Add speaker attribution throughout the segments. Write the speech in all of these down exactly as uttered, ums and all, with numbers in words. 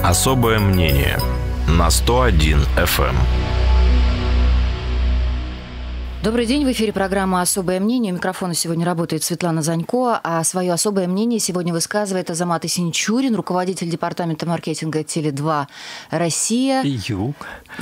Speaker 1: Особое мнение на сто один эф эм.
Speaker 2: Добрый день, в эфире программа «Особое мнение». У микрофона сегодня работает Светлана Занько, а свое особое мнение сегодня высказывает Азамат Исенчурин, руководитель департамента маркетинга Теле два Россия.
Speaker 3: Юг.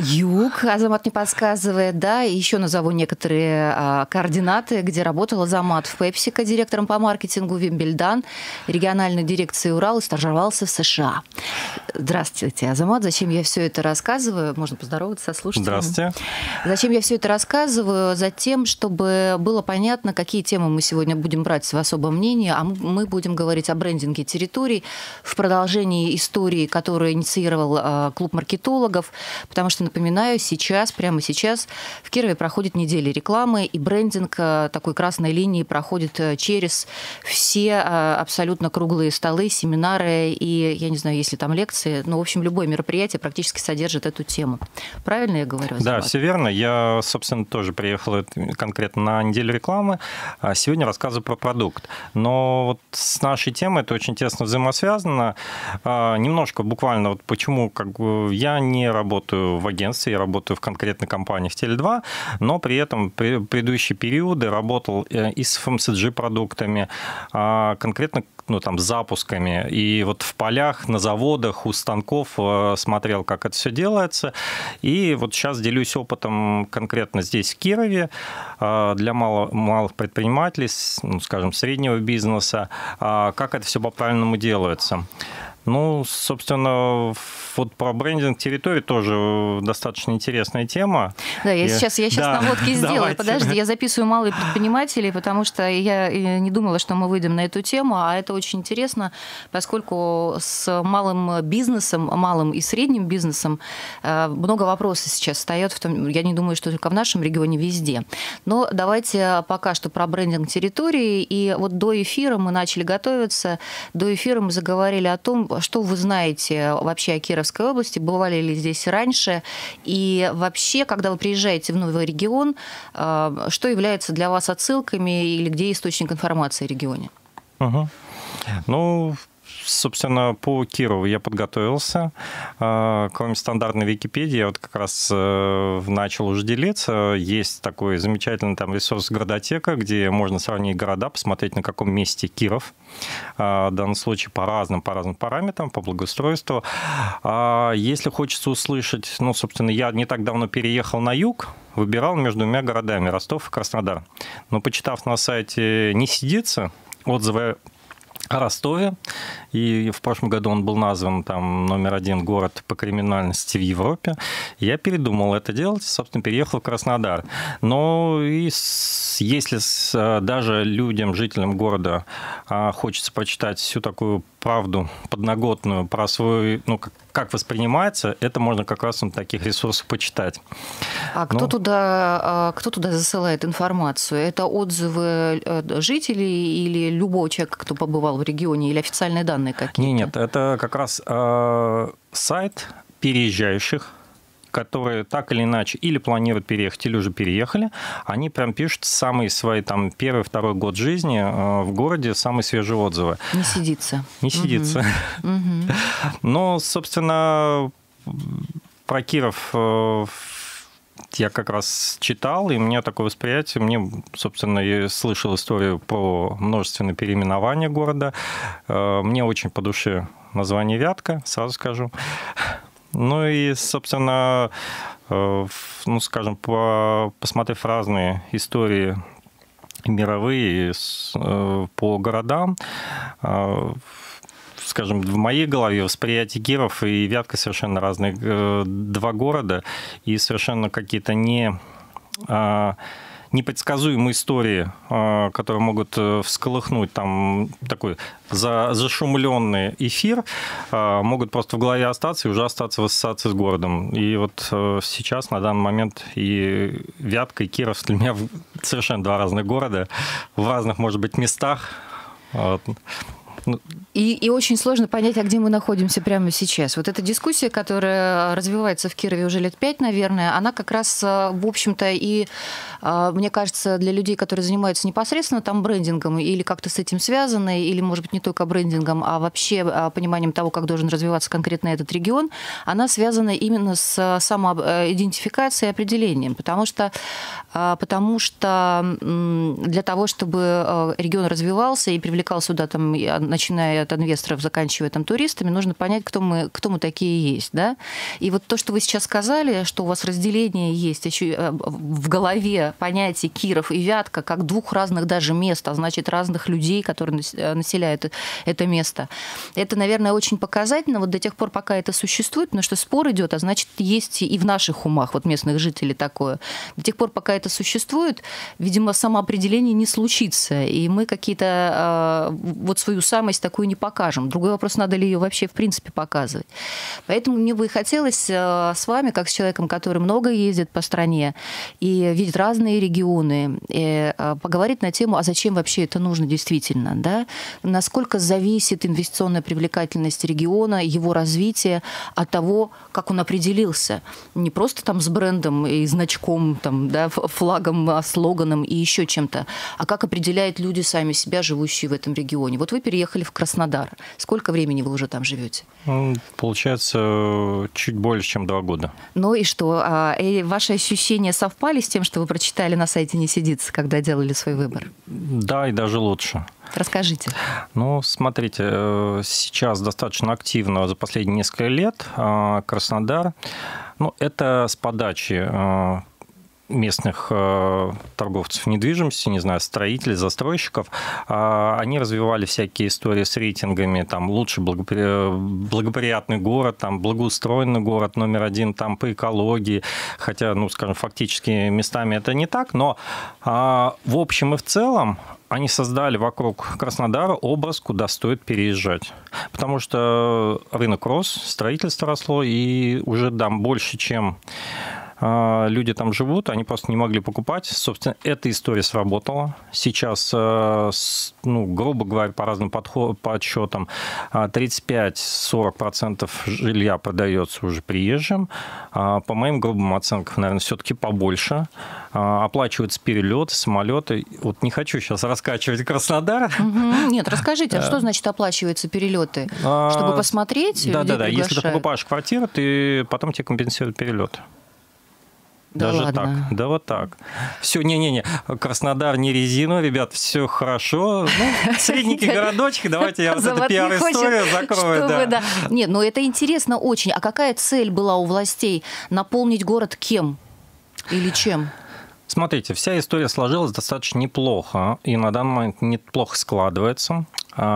Speaker 2: Юг, Азамат мне подсказывает, да, и еще назову некоторые а, координаты, где работал Азамат в Пепсико, директором по маркетингу, Вимбельдан, региональной дирекции Урал, и стажировался в США. Здравствуйте, Азамат. Зачем я все это рассказываю? Можно поздороваться со слушателями.
Speaker 3: Здравствуйте.
Speaker 2: Зачем я все это рассказываю? Затем, чтобы было понятно, какие темы мы сегодня будем брать в особом мнении, а мы будем говорить о брендинге территорий в продолжении истории, которую инициировал клуб маркетологов, потому что, напоминаю, сейчас, прямо сейчас в Кирове проходит неделя рекламы, и брендинг такой красной линии проходит через все абсолютно круглые столы, семинары, и, я не знаю, есть ли там лекции, но, в общем, любое мероприятие практически содержит эту тему. Правильно я говорю, Азамат?
Speaker 3: Да, все верно. Я, собственно, тоже приехал конкретно на неделю рекламы. Сегодня рассказываю про продукт. Но вот с нашей темой это очень тесно взаимосвязано. Немножко буквально вот почему как бы я не работаю в агентстве, я работаю в конкретной компании в Теле два, но при этом в предыдущие периоды работал и с эф эм си джи-продуктами, конкретно ну, там, с запусками. И вот в полях, на заводах, у станков смотрел, как это все делается. И вот сейчас делюсь опытом конкретно здесь, в Кирове, для мало, малых предпринимателей, ну, скажем, среднего бизнеса, как это все по-правильному делается. Ну, собственно, вот про брендинг территории тоже достаточно интересная тема.
Speaker 2: Да, я, я... сейчас, я сейчас
Speaker 3: да,
Speaker 2: наводки сделаю.
Speaker 3: давайте.
Speaker 2: Подожди, я записываю малые предприниматели, потому что я не думала, что мы выйдем на эту тему, а это очень интересно, поскольку с малым бизнесом, малым и средним бизнесом много вопросов сейчас встает. В том, я не думаю, что только в нашем регионе, везде. Но давайте пока что про брендинг территории. И вот до эфира мы начали готовиться, до эфира мы заговорили о том, что вы знаете вообще о Кировской области, бывали ли здесь раньше, и вообще, когда вы приезжаете в новый регион, что является для вас отсылками или где источник информации о регионе?
Speaker 3: Угу. Ну, собственно, по Кирову я подготовился. Кроме стандартной Википедии, я вот как раз начал уже делиться. Есть такой замечательный там ресурс «Городотека», где можно сравнить города, посмотреть, на каком месте Киров. В данном случае по разным, по разным параметрам, по благоустройству. Если хочется услышать, ну, собственно, я не так давно переехал на юг, выбирал между двумя городами, Ростов и Краснодар. Но, почитав на сайте «Не сидится», отзывы о Ростове, и в прошлом году он был назван там номер один город по криминальности в Европе. Я передумал это делать, собственно, переехал в Краснодар. Но и с, если с, даже людям, жителям города хочется почитать всю такую правду подноготную про свой, ну, как, как воспринимается, это можно как раз на таких ресурсах почитать.
Speaker 2: А кто, ну, туда, кто туда засылает информацию? Это отзывы жителей или любого человека, кто побывал в регионе, или официальные данные какие-то?
Speaker 3: Нет, нет, это как раз э, сайт переезжающих, которые так или иначе или планируют переехать, или уже переехали. Они прям пишут самые свои там первый, второй год жизни э, в городе, самые свежие отзывы.
Speaker 2: Не сидится.
Speaker 3: Не сидится.
Speaker 2: Угу.
Speaker 3: Но, собственно, про Киров э, я как раз читал, и у меня такое восприятие. Мне, собственно, я слышал историю про множественное переименование города. Мне очень по душе название Вятка, сразу скажу. Ну и, собственно, ну, скажем, посмотрев разные истории мировые по городам, скажем, в моей голове восприятие Киров и Вятка совершенно разные два города, и совершенно какие-то не, непредсказуемые истории, которые могут всколыхнуть там такой зашумленный эфир, могут просто в голове остаться и уже остаться в ассоциации с городом. И вот сейчас, на данный момент, и Вятка, и Киров для меня совершенно два разных города, в разных, может быть, местах.
Speaker 2: И, и очень сложно понять, а где мы находимся прямо сейчас. Вот эта дискуссия, которая развивается в Кирове уже лет пять, наверное, она как раз, в общем-то, и, мне кажется, для людей, которые занимаются непосредственно там брендингом или как-то с этим связаны, или, может быть, не только брендингом, а вообще пониманием того, как должен развиваться конкретно этот регион, она связана именно с самоидентификацией и определением. Потому что, потому что для того, чтобы регион развивался и привлекал сюда, там, начиная от инвесторов, заканчивая там туристами, нужно понять, кто мы, кто мы такие есть, да. И вот то, что вы сейчас сказали, что у вас разделение есть еще в голове понятие Киров и Вятка как двух разных даже мест, а значит разных людей, которые населяют это место. Это, наверное, очень показательно вот до тех пор, пока это существует, потому что спор идет, а значит есть и в наших умах вот местных жителей такое. До тех пор, пока это существует, видимо, самоопределение не случится, и мы какие-то вот свою самость такую не покажем. Другой вопрос, надо ли ее вообще в принципе показывать. Поэтому мне бы и хотелось с вами, как с человеком, который много ездит по стране и видит разные регионы, поговорить на тему, а зачем вообще это нужно действительно, да? Насколько зависит инвестиционная привлекательность региона, его развитие от того, как он определился. Не просто там с брендом и значком, там, да, флагом, слоганом и еще чем-то, а как определяют люди сами себя, живущие в этом регионе. Вот вы переехали в Краснодар. Сколько времени вы уже там живете?
Speaker 3: Получается, чуть больше, чем два года.
Speaker 2: Ну и что? И ваши ощущения совпали с тем, что вы прочитали на сайте «Не сидится», когда делали свой выбор?
Speaker 3: Да, и даже лучше.
Speaker 2: Расскажите.
Speaker 3: Ну, смотрите, сейчас достаточно активно за последние несколько лет Краснодар, ну, это с подачи местных э, торговцев недвижимости, не знаю, строителей, застройщиков, э, они развивали всякие истории с рейтингами, там, лучший благопри... благоприятный город, там, благоустроенный город номер один, там, по экологии, хотя, ну, скажем, фактически местами это не так, но э, в общем и в целом они создали вокруг Краснодара образ, куда стоит переезжать. Потому что рынок рос, строительство росло, и уже там больше, чем люди там живут, они просто не могли покупать. Собственно, эта история сработала. Сейчас, ну, грубо говоря, по разным подсчетам, тридцать пять - сорок процентов жилья продается уже приезжим. По моим грубым оценкам, наверное, все-таки побольше. Оплачиваются перелеты, самолеты. Вот не хочу сейчас раскачивать Краснодар.
Speaker 2: Угу. Нет, расскажите, а что значит оплачиваются перелеты? Чтобы посмотреть?
Speaker 3: Да-да-да. Если ты покупаешь квартиру, ты потом тебе компенсируют перелет.
Speaker 2: Да
Speaker 3: Даже
Speaker 2: ладно.
Speaker 3: так. Да вот так. Все, не-не-не, Краснодар не резину, ребят, все хорошо. Ну, средненький городочек, давайте я вот эту пиар-историю закрою. Да.
Speaker 2: Да. Нет, ну это интересно очень. А какая цель была у властей? Наполнить город кем или чем?
Speaker 3: Смотрите, вся история сложилась достаточно неплохо, и на данный момент неплохо складывается.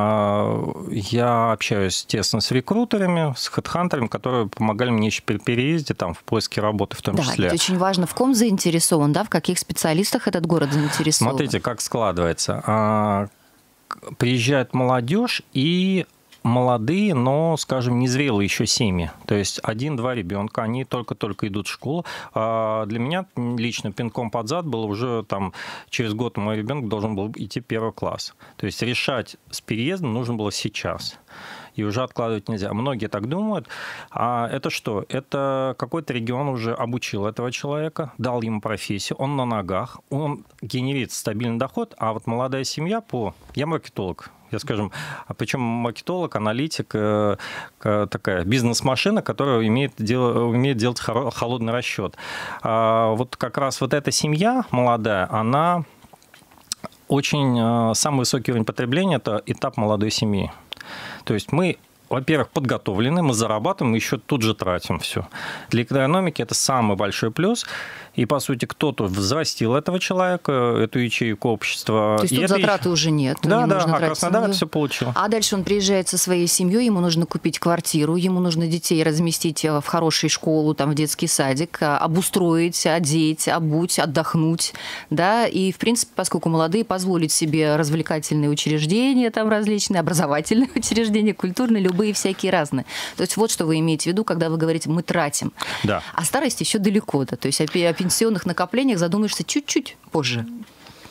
Speaker 3: Я общаюсь, естественно, с рекрутерами, с хедхантерами, которые помогали мне еще при переезде, там, в поиске работы в том
Speaker 2: да,
Speaker 3: числе.
Speaker 2: Да, это очень важно, в ком заинтересован, да, в каких специалистах этот город заинтересован.
Speaker 3: Смотрите, как складывается. Приезжает молодежь и молодые, но, скажем, незрелые еще семьи. То есть один-два ребенка, они только-только идут в школу. А для меня лично пинком под зад было уже там через год мой ребенок должен был идти в первый класс. То есть решать с переездом нужно было сейчас. И уже откладывать нельзя. Многие так думают. А это что? Это какой-то регион уже обучил этого человека, дал ему профессию, он на ногах, он генерит стабильный доход, а вот молодая семья по... Я маркетолог. Я, скажем, причем маркетолог, аналитик, такая бизнес-машина, которая умеет, дел, умеет делать холодный расчет. А вот как раз вот эта семья молодая, она очень... Самый высокий уровень потребления – это этап молодой семьи. То есть мы, во-первых, подготовлены, мы зарабатываем, мы еще тут же тратим все. Для экономики это самый большой плюс. И, по сути, кто-то взрастил этого человека, эту ячейку общества.
Speaker 2: То есть тут затраты уже нет.
Speaker 3: Да, да, а Краснодар это все получил.
Speaker 2: А дальше он приезжает со своей семьей, ему нужно купить квартиру, ему нужно детей разместить в хорошую школу, там, в детский садик, обустроить, одеть, обуть, отдохнуть. Да? И, в принципе, поскольку молодые, позволить себе развлекательные учреждения, там различные, образовательные учреждения, культурные, любые всякие разные. То есть вот что вы имеете в виду, когда вы говорите «мы тратим».
Speaker 3: Да.
Speaker 2: А старость еще далеко. Да? То есть о пенсионных накоплениях задумаешься чуть-чуть позже.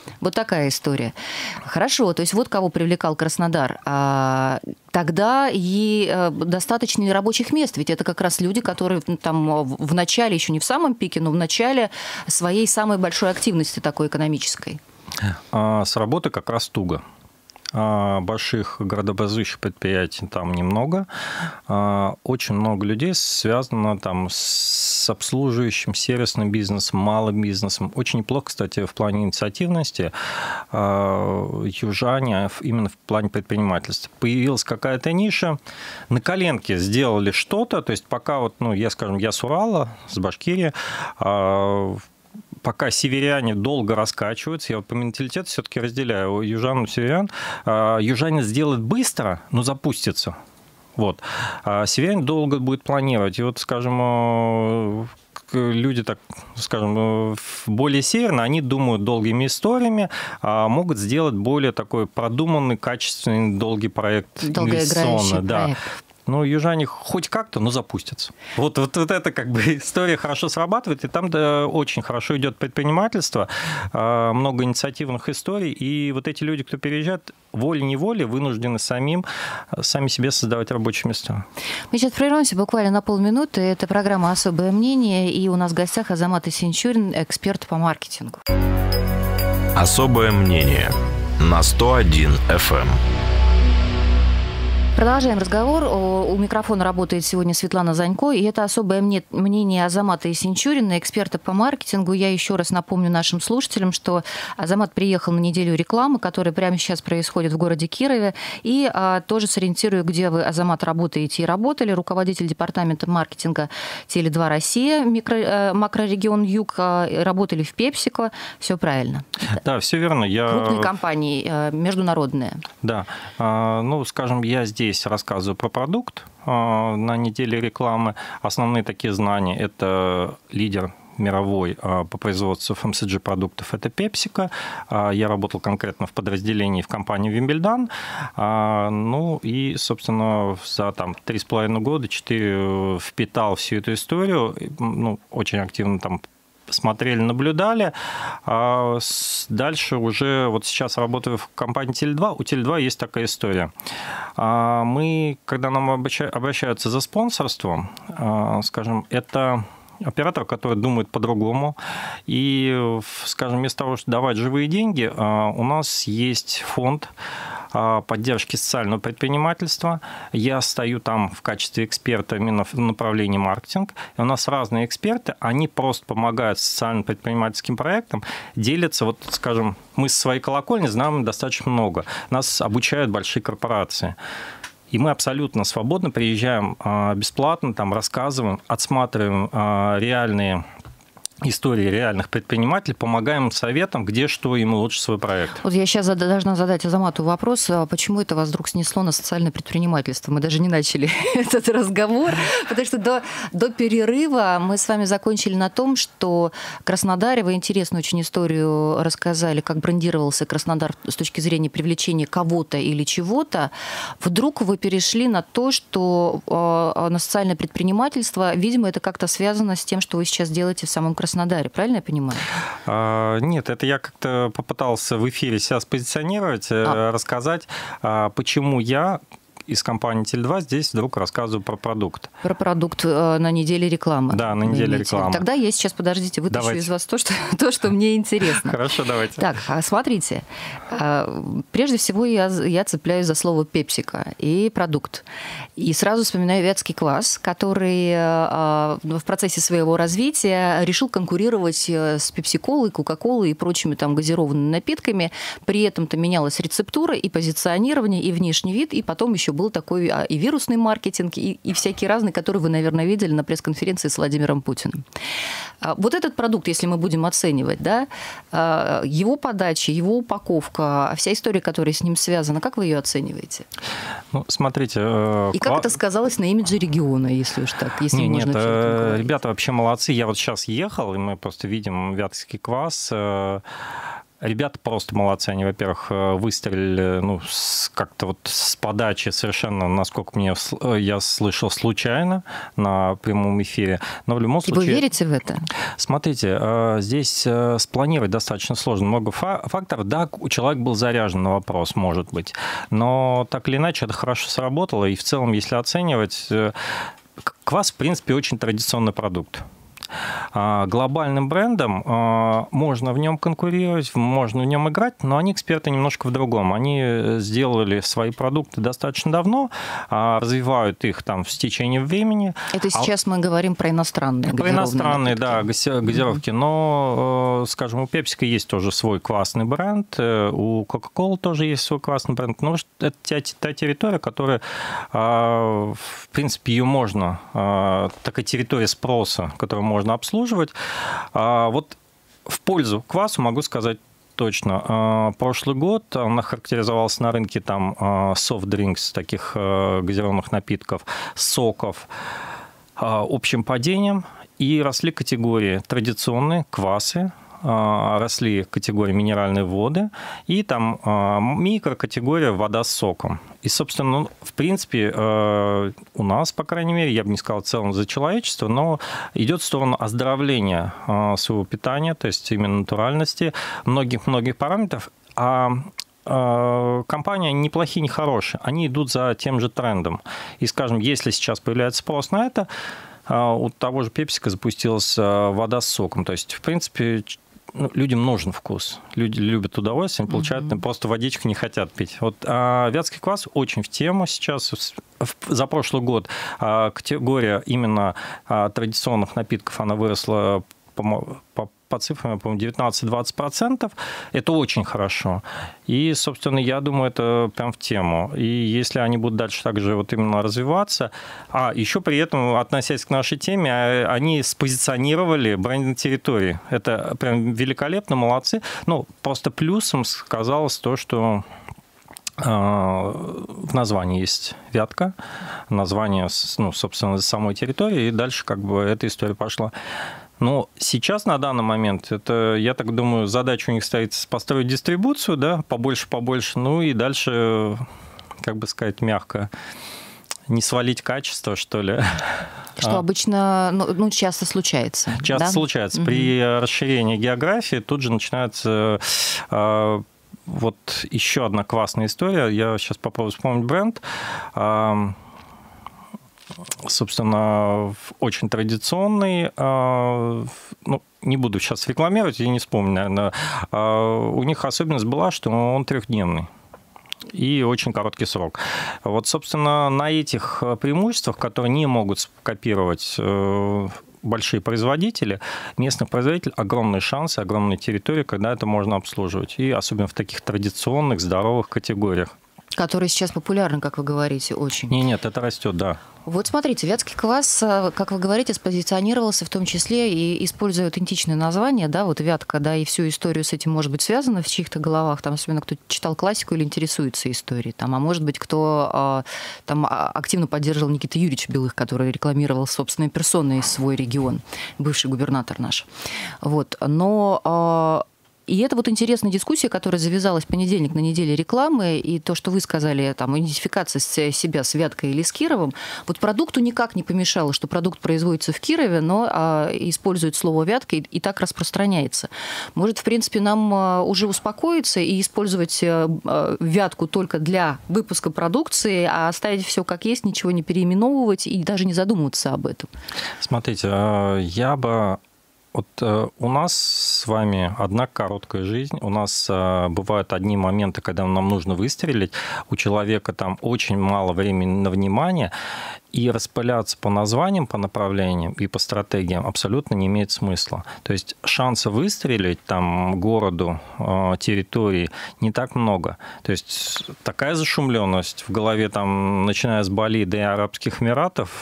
Speaker 2: Вот такая история. Хорошо, то есть вот кого привлекал Краснодар. А, тогда и достаточно ли рабочих мест? Ведь это как раз люди, которые там в начале, еще не в самом пике, но в начале своей самой большой активности такой экономической.
Speaker 3: А, с работы как раз туго. Больших городообразующих предприятий там немного. Очень много людей связано там с обслуживающим, сервисным бизнесом, малым бизнесом. Очень неплохо, кстати, в плане инициативности южане именно в плане предпринимательства. Появилась какая-то ниша, на коленке сделали что-то, то есть пока вот, ну, я, скажем, я с Урала, с Башкирии, пока северяне долго раскачиваются, я вот по менталитету все-таки разделяю южан и северян, южане сделают быстро, но запустятся. Вот. А северяне долго будет планировать. И вот, скажем, люди, так скажем, более северные, они думают долгими историями, а могут сделать более такой продуманный, качественный, долгий проект инвестиционный. Да. Проект. Ну, южане хоть как-то, но запустятся. Вот, вот, вот эта как бы история хорошо срабатывает, и там да, очень хорошо идет предпринимательство, много инициативных историй, и вот эти люди, кто переезжает, волей-неволей вынуждены самим, сами себе создавать рабочие места.
Speaker 2: Мы сейчас прервемся буквально на полминуты. Это программа «Особое мнение», и у нас в гостях Азамат Исенчурин, эксперт по маркетингу.
Speaker 1: «Особое мнение» на сто один эф эм.
Speaker 2: Продолжаем разговор. У микрофона работает сегодня Светлана Занько, и это особое мнение Азамата Исенчурина, эксперта по маркетингу. Я еще раз напомню нашим слушателям, что Азамат приехал на неделю рекламы, которая прямо сейчас происходит в городе Кирове, и а, тоже сориентирую, где вы, Азамат, работаете и работали. Руководитель департамента маркетинга Теле два Россия, микро, макрорегион Юг, работали в Пепсико. Все правильно.
Speaker 3: Да, все верно. Я...
Speaker 2: Крупные компании, международные.
Speaker 3: Да. Ну, скажем, я здесь Здесь рассказываю про продукт на неделе рекламы. Основные такие знания – это лидер мировой по производству эф эм си джи-продуктов – это Пепсико. Я работал конкретно в подразделении в компании Вимбельдан. Ну и, собственно, за там, три с половиной года, четыре впитал всю эту историю. Ну, очень активно там смотрели, наблюдали. А дальше уже, вот сейчас работаю в компании Теле два. У Теле два есть такая история. Мы, когда нам обращаются за спонсорством, скажем, это оператор, который думает по-другому. И, скажем, вместо того, чтобы давать живые деньги, у нас есть фонд поддержки социального предпринимательства. Я стою там в качестве эксперта именно в направлении маркетинг. И у нас разные эксперты, они просто помогают социально-предпринимательским проектам, делятся, вот, скажем, мы с своей колокольни знаем достаточно много. Нас обучают большие корпорации. И мы абсолютно свободно приезжаем бесплатно, там рассказываем, отсматриваем реальные истории реальных предпринимателей, помогаем советам, где что им лучше свой проект.
Speaker 2: Вот я сейчас зада- должна задать Азамату вопрос, почему это вас вдруг снесло на социальное предпринимательство? Мы даже не начали этот разговор, потому что до, до перерыва мы с вами закончили на том, что Краснодаре, вы интересную очень историю рассказали, как брендировался Краснодар с точки зрения привлечения кого-то или чего-то. Вдруг вы перешли на то, что э, на социальное предпринимательство, видимо, это как-то связано с тем, что вы сейчас делаете в самом Краснодаре. Краснодаре, правильно я понимаю?
Speaker 3: А, нет, это я как-то попытался в эфире себя спозиционировать, а. рассказать, почему я из компании Теле два здесь вдруг рассказываю про продукт.
Speaker 2: Про продукт э, на неделе рекламы.
Speaker 3: Да, на неделе рекламы.
Speaker 2: Тогда я сейчас, подождите, вытащу давайте. из вас то что, то, что мне интересно.
Speaker 3: Хорошо, давайте.
Speaker 2: Так, смотрите. Прежде всего я, я цепляюсь за слово «пепсико» и продукт. И сразу вспоминаю Вятский квас, который в процессе своего развития решил конкурировать с пепси-колой, кока-колой и прочими там газированными напитками. При этом-то менялась рецептура и позиционирование, и внешний вид, и потом еще был такой и вирусный маркетинг, и, и всякий разный, который вы, наверное, видели на пресс-конференции с Владимиром Путиным. Вот этот продукт, если мы будем оценивать, да, его подача, его упаковка, вся история, которая с ним связана, как вы ее оцениваете?
Speaker 3: Ну, смотрите... Э,
Speaker 2: и как ква... это сказалось на имидже региона, если уж так, если
Speaker 3: не,
Speaker 2: можно
Speaker 3: нет, э, ребята вообще молодцы. Я вот сейчас ехал, и мы просто видим Вятский квас. Э, Ребята просто молодцы. Они, во-первых, выстрелили ну, как-то вот с подачи совершенно, насколько мне я слышал, случайно на прямом эфире. Но в любом случае...
Speaker 2: И вы верите в это?
Speaker 3: Смотрите, здесь спланировать достаточно сложно. Много факторов. Да, человек был заряжен на вопрос, может быть. Но так или иначе это хорошо сработало. И в целом, если оценивать, квас, в принципе, очень традиционный продукт. Глобальным брендом можно в нем конкурировать, можно в нем играть, но они эксперты немножко в другом. Они сделали свои продукты достаточно давно, развивают их там в течение времени.
Speaker 2: Это сейчас а... мы говорим про иностранные
Speaker 3: Про иностранные, да, газировки. Но, скажем, у PepsiCo есть тоже свой классный бренд, у Coca-Cola тоже есть свой классный бренд. Но это та территория, которая, в принципе, ее можно, такая территория спроса, которую можно можно обслуживать. Вот в пользу квасу могу сказать точно. Прошлый год он характеризовался на рынке там soft drinks, таких газированных напитков, соков, общим падением. И росли категории традиционные, квасы, росли категории минеральные воды и там микрокатегория вода с соком. И, собственно, в принципе, у нас, по крайней мере, я бы не сказал в целом за человечество, но идет в сторону оздоровления своего питания, то есть именно натуральности, многих-многих параметров. А компании неплохие, не хорошие, они идут за тем же трендом. И, скажем, если сейчас появляется спрос на это, у того же PepsiCo запустилась вода с соком. То есть, в принципе, ну, людям нужен вкус. Люди любят удовольствие, они получают, mm-hmm. просто водичку не хотят пить. Вот, а вятский квас очень в тему сейчас. За прошлый год категория именно традиционных напитков, она выросла по, по, по цифрам, по-моему, девятнадцать-двадцать процентов. Это очень хорошо. И, собственно, я думаю, это прям в тему. И если они будут дальше также вот именно развиваться, а еще при этом, относясь к нашей теме, они спозиционировали бренд на территории. Это прям великолепно, молодцы. Ну, просто плюсом сказалось то, что в названии есть вятка, название, ну, собственно, самой территории, и дальше как бы эта история пошла. Но сейчас, на данный момент, это, я так думаю, задача у них стоит построить дистрибуцию, да, побольше-побольше, ну и дальше, как бы сказать, мягко, не свалить качество, что ли.
Speaker 2: Что обычно, ну, часто случается.
Speaker 3: Часто
Speaker 2: да?
Speaker 3: случается.
Speaker 2: Угу.
Speaker 3: При расширении географии тут же начинается... Вот еще одна классная история. Я сейчас попробую вспомнить бренд. Собственно, очень традиционный. Ну, не буду сейчас рекламировать, я не вспомню, наверное. У них особенность была, что он трехдневный и очень короткий срок. Вот, собственно, на этих преимуществах, которые не могут копировать большие производители, местных производителей, огромные шансы, огромные территории, когда это можно обслуживать. И особенно в таких традиционных, здоровых категориях.
Speaker 2: Которые сейчас популярны, как вы говорите, очень.
Speaker 3: Нет, нет, это растет, да.
Speaker 2: Вот смотрите, вятский квас, как вы говорите, спозиционировался в том числе и используя аутентичное название, да, вот вятка, да, и всю историю с этим может быть связана в чьих-то головах, там, особенно кто читал классику или интересуется историей, там, а может быть, кто там активно поддерживал Никита Юрьевич Белых, который рекламировал собственной персоной свой регион, бывший губернатор наш. Вот, но... И это вот интересная дискуссия, которая завязалась в понедельник на неделе рекламы, и то, что вы сказали, там, идентификация себя с Вяткой или с Кировом, вот продукту никак не помешало, что продукт производится в Кирове, но а, использует слово «Вятка» и, и так распространяется. Может, в принципе, нам а, уже успокоиться и использовать а, Вятку только для выпуска продукции, а оставить все как есть, ничего не переименовывать и даже не задумываться об этом?
Speaker 3: Смотрите, я бы... Вот у нас с вами одна короткая жизнь. У нас бывают одни моменты, когда нам нужно выстрелить. У человека там очень мало времени на внимание. И распыляться по названиям, по направлениям и по стратегиям абсолютно не имеет смысла. То есть шанса выстрелить там городу, территории не так много. То есть такая зашумленность в голове, там, начиная с Бали до Арабских Эмиратов,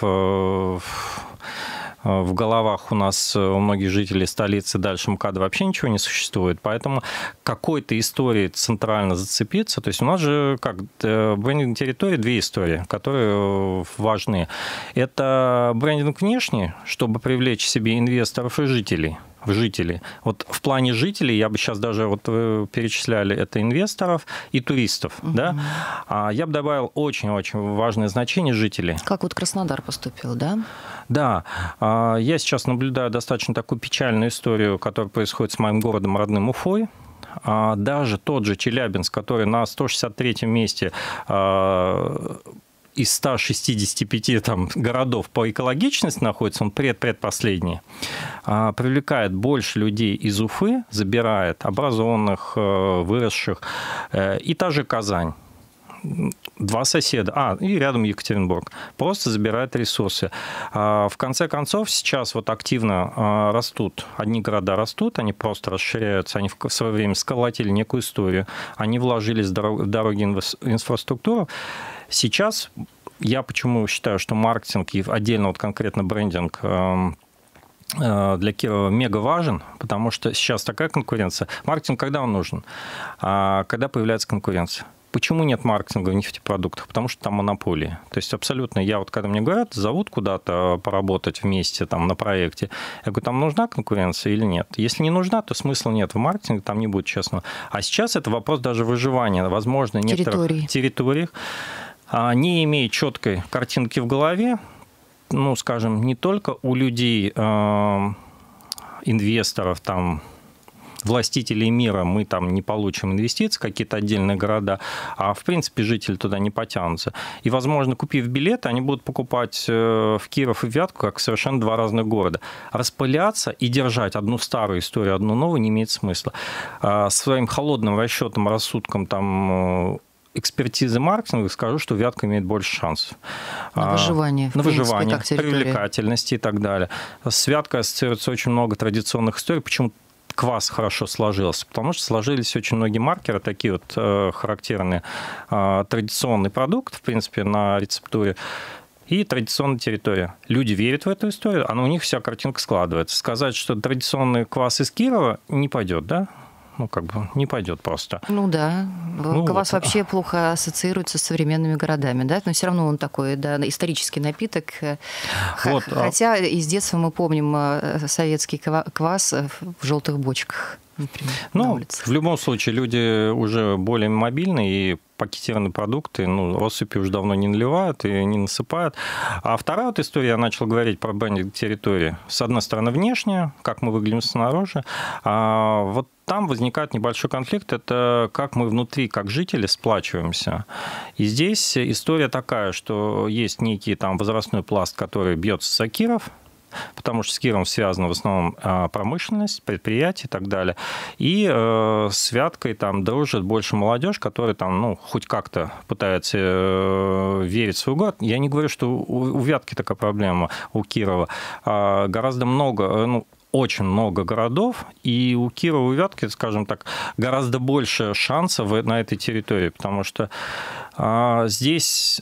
Speaker 3: в головах у нас, у многих жителей столицы, дальше МКАДа вообще ничего не существует. Поэтому какой-то истории центрально зацепиться. То есть у нас же, как брендинг территории, две истории, которые важны. Это брендинг внешний, чтобы привлечь себе инвесторов и жителей. в жителей. Вот в плане жителей я бы сейчас даже, вот вы перечисляли, это инвесторов и туристов, угу. да? А я бы добавил очень-очень важное значение жителей.
Speaker 2: Как вот Краснодар поступил, да?
Speaker 3: Да. Я сейчас наблюдаю достаточно такую печальную историю, которая происходит с моим городом родным Уфой. Даже тот же Челябинск, который на сто шестьдесят третьем месте из ста шестидесяти пяти там, городов по экологичности находится, он пред-предпоследний, привлекает больше людей из Уфы, забирает образованных, выросших, и та же Казань. Два соседа, а, и рядом Екатеринбург, просто забирает ресурсы. В конце концов, сейчас вот активно растут, одни города растут, они просто расширяются, они в свое время сколотили некую историю, они вложились в дороги, инфраструктуру. Сейчас я почему считаю, что маркетинг и отдельно вот конкретно брендинг для Кирова мега важен, потому что сейчас такая конкуренция. Маркетинг когда он нужен? Когда появляется конкуренция. Почему нет маркетинга в нефтепродуктах? Потому что там монополия. То есть абсолютно, я вот когда мне говорят, зовут куда-то поработать вместе там, на проекте, я говорю, там нужна конкуренция или нет? Если не нужна, то смысла нет в маркетинге, там не будет честного. А сейчас это вопрос даже выживания. Возможно, в некоторых территориях, не имея четкой картинки в голове, ну, скажем, не только у людей, инвесторов, там, властителей мира мы там не получим инвестиций, какие-то отдельные города, а в принципе жители туда не потянутся. И, возможно, купив билеты, они будут покупать в Киров и Вятку как совершенно два разных города. Распыляться и держать одну старую историю, одну новую не имеет смысла. Своим холодным расчетом, рассудком там экспертизы маркетинга скажу, что Вятка имеет больше шансов.
Speaker 2: На выживание,
Speaker 3: на выживание, привлекательности и так далее. С Вяткой ассоциируется очень много традиционных историй. Почему квас хорошо сложился? Потому что сложились очень многие маркеры, такие вот э, характерные. Э, традиционный продукт, в принципе, на рецептуре, и традиционная территория. Люди верят в эту историю, а у них вся картинка складывается. Сказать, что традиционный квас из Кирова не пойдет, да? Ну, как бы не пойдет просто.
Speaker 2: Ну да.
Speaker 3: Ну,
Speaker 2: квас
Speaker 3: вот.
Speaker 2: вообще плохо ассоциируется с современными городами, да? Но все равно он такой, да, исторический напиток. Вот. Хотя из детства мы помним советский квас в желтых бочках, например,
Speaker 3: ну,
Speaker 2: на улице.
Speaker 3: В любом случае, люди уже более мобильны, и пакетированные продукты, ну, россыпи уже давно не наливают и не насыпают. А вторая вот история, я начал говорить про брендинг территории. С одной стороны, внешне, как мы выглядим снаружи, а вот там возникает небольшой конфликт, это как мы внутри, как жители, сплачиваемся. И здесь история такая, что есть некий там возрастной пласт, который бьется за Киров, потому что с Кировом связана в основном промышленность, предприятия и так далее. И э, с Вяткой там дружит больше молодежь, которая там, ну, хоть как-то пытается э, верить в свой город. Я не говорю, что у, у Вятки такая проблема, у Кирова. А гораздо много, ну, очень много городов, и у Кирова и Вятки, скажем так, гораздо больше шансов на этой территории, потому что а, здесь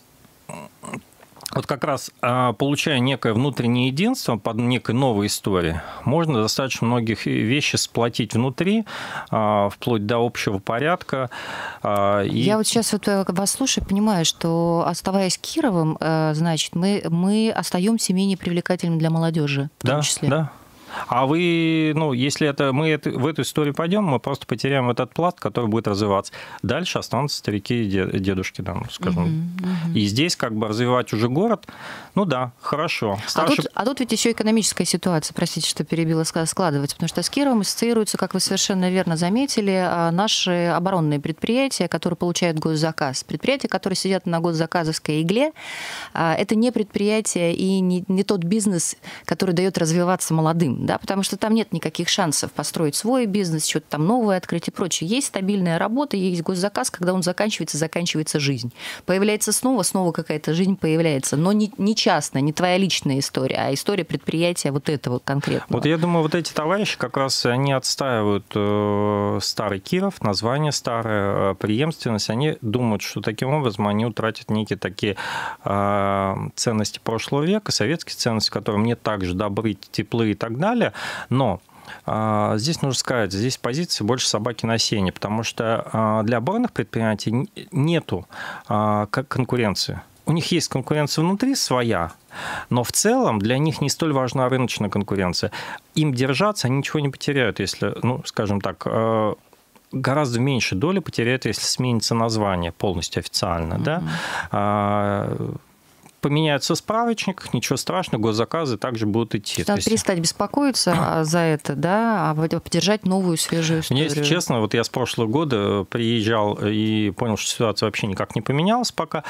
Speaker 3: вот как раз получая некое внутреннее единство под некой новой историей, можно достаточно многих вещей сплотить внутри, вплоть до общего порядка. И...
Speaker 2: Я вот сейчас вот вас слушаю, понимаю, что, оставаясь Кировым, значит, мы, мы остаемся менее привлекательными для молодежи, в том
Speaker 3: да,
Speaker 2: числе.
Speaker 3: Да. А вы, ну, если это, мы это, в эту историю пойдем, мы просто потеряем этот пласт, который будет развиваться. Дальше останутся старики и дедушки, там, скажем. Uh-huh, uh-huh. И здесь как бы развивать уже город, ну да, хорошо. Старше...
Speaker 2: А, тут, а тут ведь еще экономическая ситуация, простите, что перебила, складывается, потому что с Кировом ассоциируются, как вы совершенно верно заметили, наши оборонные предприятия, которые получают госзаказ. Предприятия, которые сидят на госзаказовской игле, это не предприятия и не, не тот бизнес, который дает развиваться молодым. Да, потому что там нет никаких шансов построить свой бизнес, что-то там новое открыть и прочее. Есть стабильная работа, есть госзаказ, когда он заканчивается, заканчивается жизнь. Появляется снова, снова какая-то жизнь появляется. Но не, не частная, не твоя личная история, а история предприятия вот этого конкретного.
Speaker 3: Вот я думаю, вот эти товарищи как раз они отстаивают э, старый Киров, название старое, преемственность. Они думают, что таким образом они утратят некие такие э, ценности прошлого века, советские ценности, которым нет так же добры, теплы и так далее. Но а, здесь нужно сказать, здесь позиция больше собаки на сене, потому что а, для оборонных предприятий нету а, конкуренции. у них есть конкуренция внутри своя, но в целом для них не столь важна рыночная конкуренция. Им держаться, они ничего не потеряют, если, ну, скажем так, гораздо меньше доли потеряют, если сменится название полностью официально, mm-hmm. да. Поменяется справочник, ничего страшного, госзаказы также будут идти.
Speaker 2: Надо есть... перестать беспокоиться за это, да, а поддержать новую, свежую историю.
Speaker 3: Мне, если честно, вот я с прошлого года приезжал и понял, что ситуация вообще никак не поменялась пока.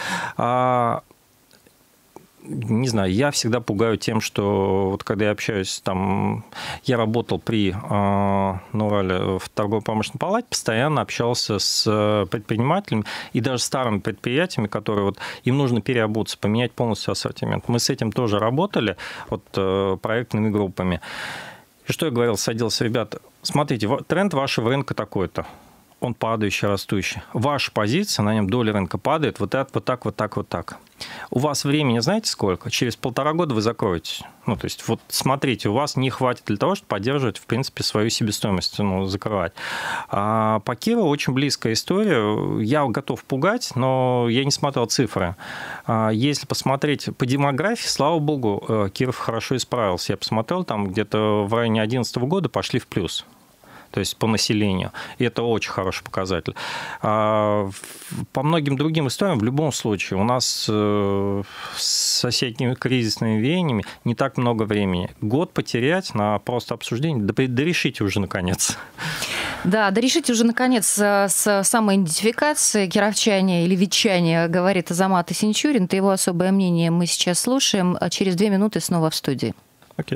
Speaker 3: Не знаю, я всегда пугаю тем, что вот когда я общаюсь, там, я работал при э, на Урале в торгово-промышленной палате, постоянно общался с предпринимателями и даже старыми предприятиями, которые вот, им нужно переобуться, поменять полностью ассортимент. Мы с этим тоже работали, вот, э, проектными группами. И что я говорил, садился, ребята, смотрите, тренд вашего рынка такой-то. Он падающий, растущий. Ваша позиция, на нем доля рынка падает вот так, вот так, вот так, вот так. У вас времени знаете сколько? Через полтора года вы закроетесь. Ну, то есть, вот смотрите, у вас не хватит для того, чтобы поддерживать, в принципе, свою себестоимость, ну, закрывать. А по Кирову очень близкая история. Я готов пугать, но я не смотрел цифры. Если посмотреть по демографии, слава богу, Киров хорошо исправился. Я посмотрел, там где-то в районе две тысячи одиннадцатого года пошли в плюс. То есть по населению. И это очень хороший показатель. По многим другим историям, в любом случае, у нас с соседними кризисными веяниями не так много времени. Год потерять на просто обсуждение, да, да решите уже наконец.
Speaker 2: Да, да решите уже наконец с самоидентификацией кировчане или ветчане, говорит Азамат Исенчурин. Это его особое мнение мы сейчас слушаем. Через две минуты снова в студии.
Speaker 3: Окей.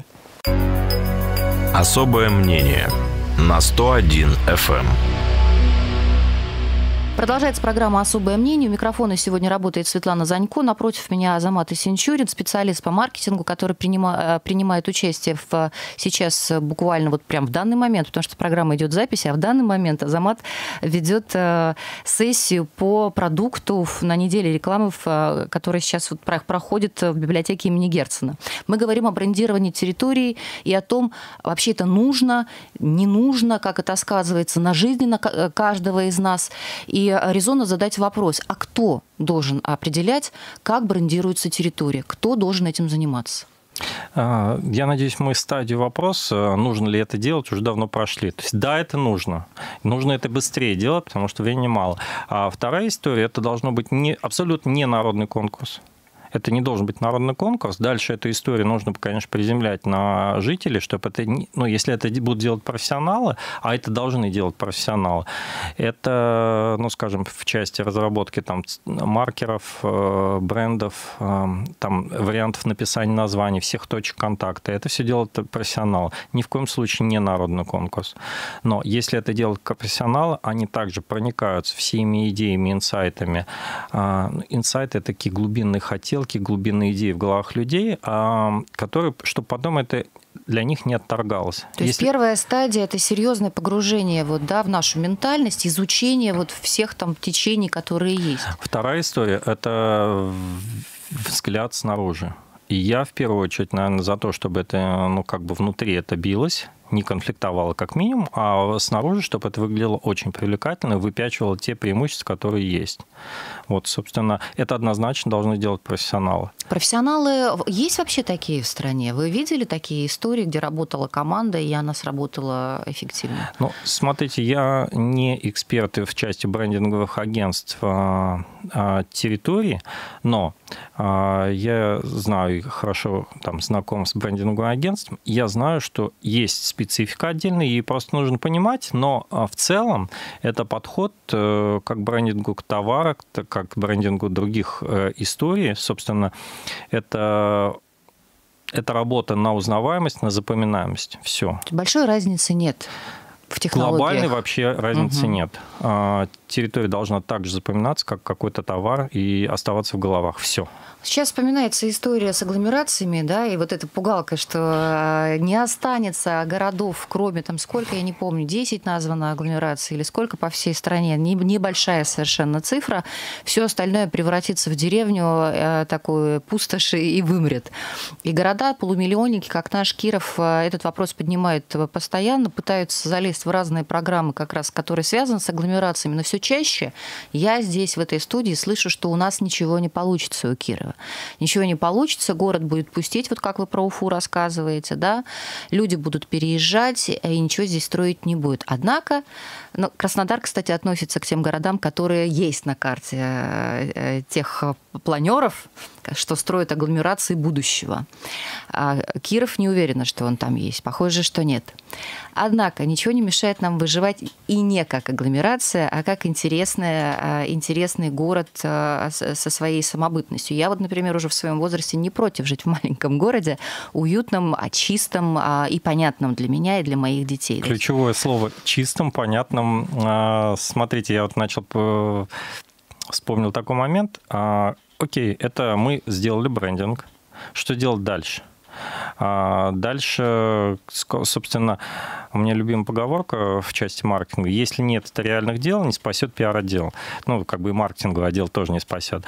Speaker 1: Особое мнение на сто один эф эм.
Speaker 2: Продолжается программа «Особое мнение». У микрофона сегодня работает Светлана Занько. Напротив меня Азамат Исенчурин, специалист по маркетингу, который принима, принимает участие в, сейчас буквально вот прям в данный момент, потому что программа идет запись, а в данный момент Азамат ведет сессию по продукту на неделе рекламы, которая сейчас вот проходит в библиотеке имени Герцена. Мы говорим о брендировании территории и о том, вообще это нужно, не нужно, как это сказывается на жизни каждого из нас. И резонно задать вопрос, а кто должен определять, как брендируется территория, кто должен этим заниматься?
Speaker 3: Я надеюсь, мы стадию вопроса, нужно ли это делать, уже давно прошли. То есть, да, это нужно. Нужно это быстрее делать, потому что времени мало. А вторая история, это должно быть не, абсолютно не народный конкурс. Это не должен быть народный конкурс. Дальше эту историю нужно, конечно, приземлять на жителей, чтобы это, ну, если это будут делать профессионалы, а это должны делать профессионалы, это, ну, скажем, в части разработки там маркеров, брендов, там вариантов написания названий, всех точек контакта, это все делают профессионалы. Ни в коем случае не народный конкурс. Но если это делают профессионалы, они также проникаются всеми идеями, инсайтами. Инсайты – это такие глубинные хотелки, глубинные идеи в головах людей, которые, чтобы потом это для них не отторгалось.
Speaker 2: То есть Если... первая стадия – это серьезное погружение вот, да, в нашу ментальность, изучение вот всех там течений, которые есть.
Speaker 3: Вторая история – это взгляд снаружи. И я в первую очередь, наверное, за то, чтобы это, ну, как бы внутри это билось, не конфликтовало как минимум, а снаружи, чтобы это выглядело очень привлекательно, выпячивало те преимущества, которые есть. Вот, собственно, это однозначно должны делать профессионалы.
Speaker 2: Профессионалы есть вообще такие в стране? Вы видели такие истории, где работала команда, и она сработала эффективно?
Speaker 3: Ну, смотрите, я не эксперт в части брендинговых агентств а, а, территории, но а, я знаю, хорошо там, знаком с брендинговым агентством, я знаю, что есть специфика отдельная, ей просто нужно понимать, но в целом это подход как к брендингу товара, как к брендингу других историй. Собственно, это, это работа на узнаваемость, на запоминаемость. Все.
Speaker 2: Большой разницы нет в технологиях.
Speaker 3: Глобальной вообще разницы угу. нет. Территория должна также запоминаться, как какой-то товар, и оставаться в головах. Все.
Speaker 2: Сейчас вспоминается история с агломерациями, да, и вот эта пугалка, что не останется городов, кроме там сколько, я не помню, десять названо агломераций или сколько по всей стране, небольшая совершенно цифра, все остальное превратится в деревню, такую пустошь и вымрет. И города, полумиллионники, как наш Киров, этот вопрос поднимают постоянно, пытаются залезть попадались в разные программы, как раз, которые связаны с агломерациями, но все чаще я здесь, в этой студии, слышу, что у нас ничего не получится у Кирова. Ничего не получится, город будет пустеть, вот как вы про Уфу рассказываете, да, люди будут переезжать, и ничего здесь строить не будет. Однако, ну, Краснодар, кстати, относится к тем городам, которые есть на карте тех планеров, что строят агломерации будущего. А Киров не уверена, что он там есть. Похоже, что нет. Однако ничего не мешает нам выживать и не как агломерация, а как интересный, интересный город со своей самобытностью. Я вот, например, уже в своем возрасте не против жить в маленьком городе, уютном, чистом и понятном для меня и для моих детей.
Speaker 3: Ключевое слово «чистым», «понятным». Смотрите, я вот начал... Вспомнил такой момент. Окей, это мы сделали брендинг. Что делать дальше? Дальше, собственно, у меня любимая поговорка в части маркетинга. Если нет реальных дел, не спасет пиар-отдел. Ну, как бы и маркетинговый отдел тоже не спасет.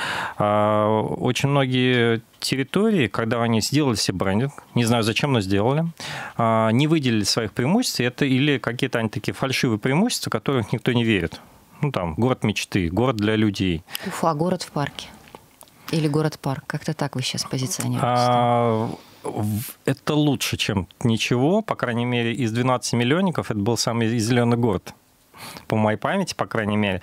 Speaker 3: Очень многие территории, когда они сделали себе брендинг, не знаю зачем, но сделали, не выделили своих преимуществ, это или какие-то они такие фальшивые преимущества, которых никто не верит. Ну, там, город мечты, город для людей.
Speaker 2: Уфа, город в парке. Или город-парк. Как-то так вы сейчас позиционируете.
Speaker 3: А, это лучше, чем ничего. По крайней мере, из двенадцати миллионников это был самый зеленый город. По моей памяти, по крайней мере.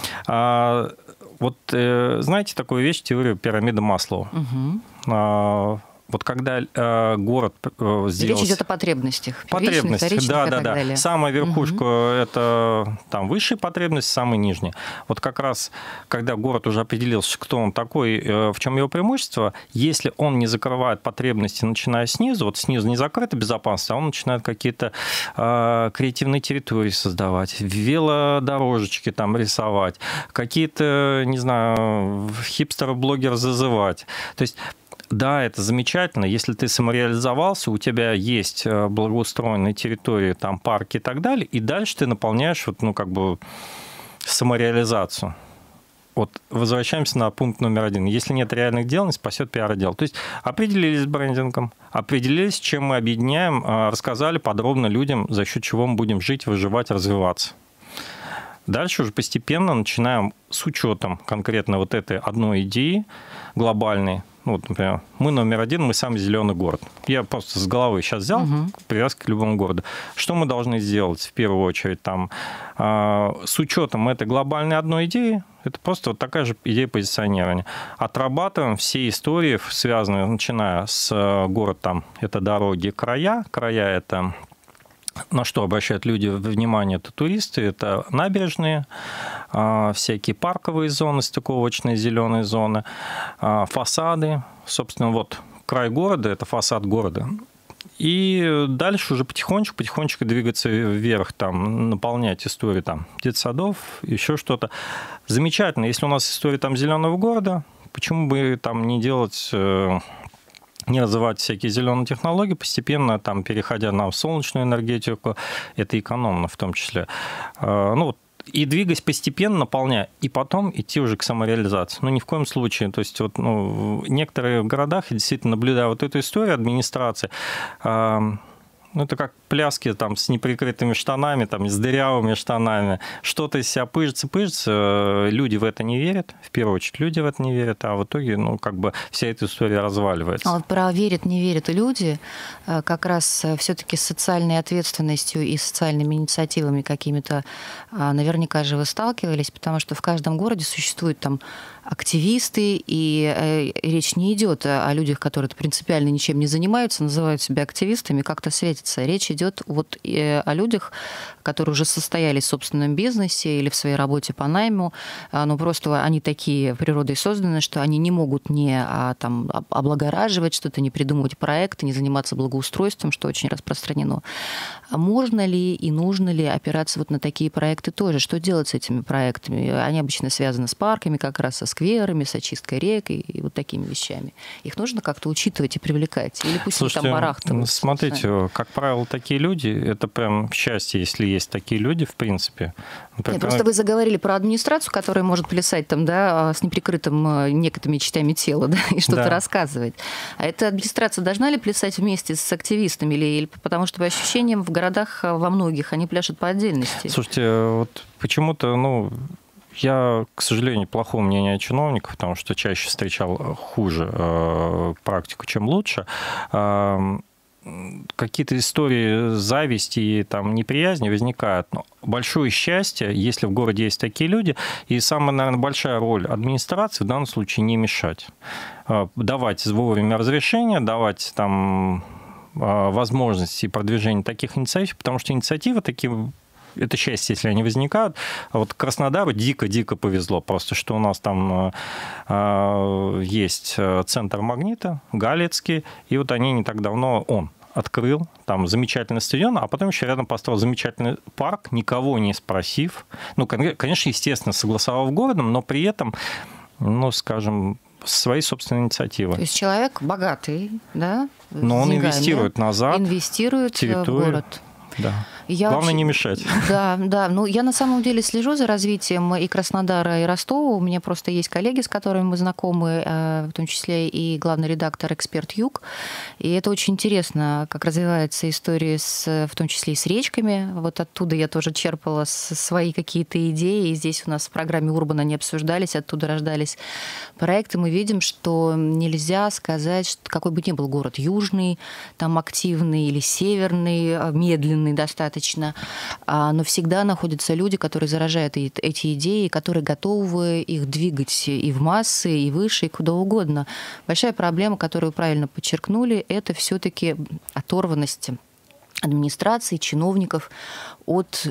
Speaker 3: А, вот знаете такую вещь, теорию пирамиды Маслоу?
Speaker 2: Угу.
Speaker 3: А, Вот когда э, город э, сделал...
Speaker 2: Речь идет о потребностях.
Speaker 3: Потребности, да, да, да.
Speaker 2: Далее.
Speaker 3: Самая верхушка угу. – это там высшие потребности, самые нижние. Вот как раз, когда город уже определился, кто он такой, э, в чем его преимущество, если он не закрывает потребности, начиная снизу, вот снизу не закрыта безопасность, а он начинает какие-то э, креативные территории создавать, велодорожечки там рисовать, какие-то, не знаю, хипстеров-блогеров зазывать. То есть да, это замечательно. Если ты самореализовался, у тебя есть благоустроенные территории, там парки и так далее, и дальше ты наполняешь вот, ну, как бы самореализацию. Вот возвращаемся на пункт номер один. Если нет реальных дел, не спасет пиар-отдел. То есть определились с брендингом, определились, чем мы объединяем, рассказали подробно людям, за счет чего мы будем жить, выживать, развиваться. Дальше уже постепенно начинаем с учетом конкретно вот этой одной идеи глобальной. Ну, вот, например, мы номер один, мы самый зеленый город. Я просто с головы сейчас взял, угу. привязки к любому городу. Что мы должны сделать в первую очередь там, э, с учетом этой глобальной одной идеи? Это просто вот такая же идея позиционирования. Отрабатываем все истории, связанные, начиная с э, город, там, это дороги, края. Края – это... На что обращают люди внимание, это туристы, это набережные, всякие парковые зоны, стыковочные зеленые зоны, фасады. Собственно, вот край города – это фасад города. И дальше уже потихонечку, потихонечку двигаться вверх, там, наполнять истории там, детсадов, еще что-то. Замечательно. Если у нас история там зеленого города, почему бы там не делать... не развивать всякие зеленые технологии, постепенно там, переходя на солнечную энергетику, это экономно в том числе. Ну, и двигаясь постепенно, наполняя, и потом идти уже к самореализации. Но ни в коем случае. То есть вот, ну, в некоторых городах, я действительно наблюдаю вот эту историю администрации, ну, это как пляски там, с неприкрытыми штанами, там, с дырявыми штанами. Что-то из себя пыжится, пыжится. Люди в это не верят. В первую очередь, люди в это не верят. А в итоге, ну, как бы вся эта история разваливается.
Speaker 2: А вот про верят, не верят люди как раз все-таки с социальной ответственностью и социальными инициативами какими-то наверняка же вы сталкивались, потому что в каждом городе существуют там активисты, и речь не идет о людях, которые принципиально ничем не занимаются, называют себя активистами, как-то светится. Речь идет вот о людях, которые уже состоялись в собственном бизнесе или в своей работе по найму, но просто они такие природой созданы, что они не могут не там, облагораживать что-то, не придумывать проекты, не заниматься благоустройством, что очень распространено. Можно ли и нужно ли опираться вот на такие проекты тоже? Что делать с этими проектами? Они обычно связаны с парками, как раз с скверами, с очисткой рек и, и вот такими вещами. Их нужно как-то учитывать и привлекать? Или пусть они там барахтают?
Speaker 3: Смотрите, сами? Как правило, такие люди, это прям счастье, если есть такие люди, в принципе.
Speaker 2: Например, Нет, просто вы заговорили про администрацию, которая может плясать там, да, с неприкрытым некоторыми частями тела, да, и что-то да. рассказывать. А эта администрация должна ли плясать вместе с активистами? Или, или потому что по ощущениям в городах во многих они пляшут по отдельности?
Speaker 3: Слушайте, вот почему-то, ну, я, к сожалению, плохого мнения о чиновниках, потому что чаще встречал хуже э, практику, чем лучше. Э, какие-то истории зависти и там, неприязни возникают. Но большое счастье, если в городе есть такие люди. И самая, наверное, большая роль администрации в данном случае не мешать. Э, давать вовремя разрешения, давать там, э, возможности продвижения таких инициатив, потому что инициативы такие... Это счастье, если они возникают. А вот Краснодару дико-дико повезло. Просто что у нас там э, есть центр «Магнита», Галицкий, и вот они не так давно, он открыл там замечательный стадион, а потом еще рядом построил замечательный парк, никого не спросив. Ну, конечно, естественно, согласовав городом, но при этом, ну, скажем, свои собственные инициативы.
Speaker 2: То есть человек богатый, да?
Speaker 3: Но он деньгами, инвестирует назад.
Speaker 2: Инвестирует в территорию. город.
Speaker 3: Да.
Speaker 2: Я
Speaker 3: Главное
Speaker 2: очень...
Speaker 3: не мешать.
Speaker 2: Да, да. Ну, я на самом деле слежу за развитием и Краснодара, и Ростова. У меня просто есть коллеги, с которыми мы знакомы, в том числе и главный редактор «Эксперт Юг». И это очень интересно, как развивается история, с, в том числе и с речками. Вот оттуда я тоже черпала свои какие-то идеи. И здесь у нас в программе «Урбан» они обсуждались, оттуда рождались проекты. Мы видим, что нельзя сказать, что какой бы ни был город, южный, там активный или северный, медленный достаточно, но всегда находятся люди, которые заражают эти идеи, которые готовы их двигать и в массы, и выше, и куда угодно. Большая проблема, которую вы правильно подчеркнули, это все-таки оторванность администрации, чиновников от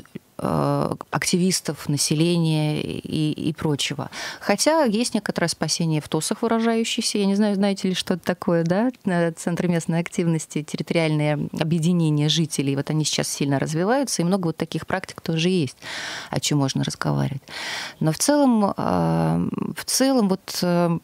Speaker 2: активистов, населения и, и прочего. Хотя есть некоторое спасение в ТОСах выражающееся. Я не знаю, знаете ли, что это такое, да? Центры местной активности, территориальные объединения жителей. Вот они сейчас сильно развиваются, и много вот таких практик тоже есть, о чем можно разговаривать. Но в целом, в целом вот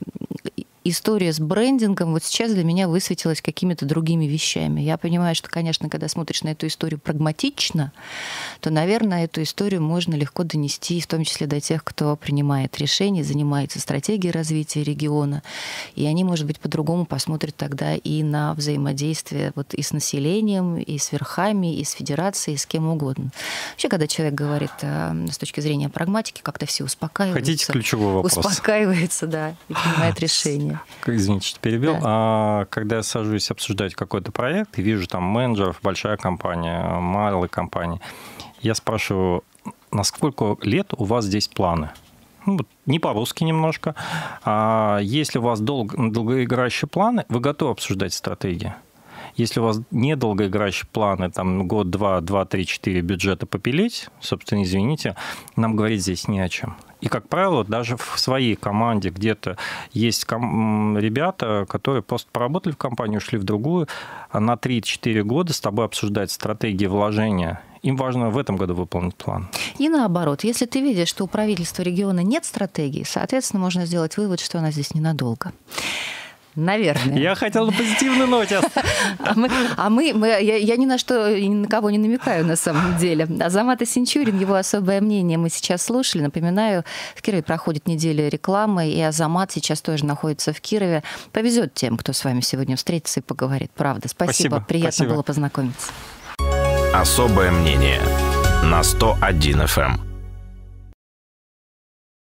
Speaker 2: история с брендингом вот сейчас для меня высветилась какими-то другими вещами. Я понимаю, что, конечно, когда смотришь на эту историю прагматично, то, наверное, эту историю можно легко донести, в том числе до тех, кто принимает решения, занимается стратегией развития региона. И они, может быть, по-другому посмотрят тогда и на взаимодействие вот и с населением, и с верхами, и с федерацией, и с кем угодно. Вообще, когда человек говорит с точки зрения прагматики, как-то все успокаиваются.
Speaker 3: Хотите ключевой вопрос?
Speaker 2: Успокаивается, да, и принимает решение.
Speaker 3: Извините, что перебил.
Speaker 2: Да.
Speaker 3: А когда я сажусь обсуждать какой-то проект и вижу там менеджеров, большая компания, малая компания, я спрашиваю, на сколько лет у вас здесь планы? Ну, не по-русски немножко. А если у вас долг, долгоиграющие планы, вы готовы обсуждать стратегии? Если у вас недолгоиграющие планы, там год, два, два, три, четыре бюджета попилить, собственно, извините, нам говорить здесь не о чем. И, как правило, даже в своей команде где-то есть ребята, которые просто поработали в компании, ушли в другую, а на три-четыре года с тобой обсуждать стратегии вложения. Им важно в этом году выполнить план.
Speaker 2: И наоборот, если ты видишь, что у правительства региона нет стратегии, соответственно, можно сделать вывод, что она здесь ненадолго. Наверное.
Speaker 3: Я хотел на позитивной ноте.
Speaker 2: А мы, а мы, мы я, я ни на что, ни на кого не намекаю на самом деле. Азамат Осинчурин, его особое мнение мы сейчас слушали. Напоминаю, в Кирове проходит неделя рекламы, и Азамат сейчас тоже находится в Кирове. Повезет тем, кто с вами сегодня встретится и поговорит. Правда. Спасибо. Спасибо. Приятно Спасибо. было познакомиться.
Speaker 1: Особое мнение на сто один эф эм.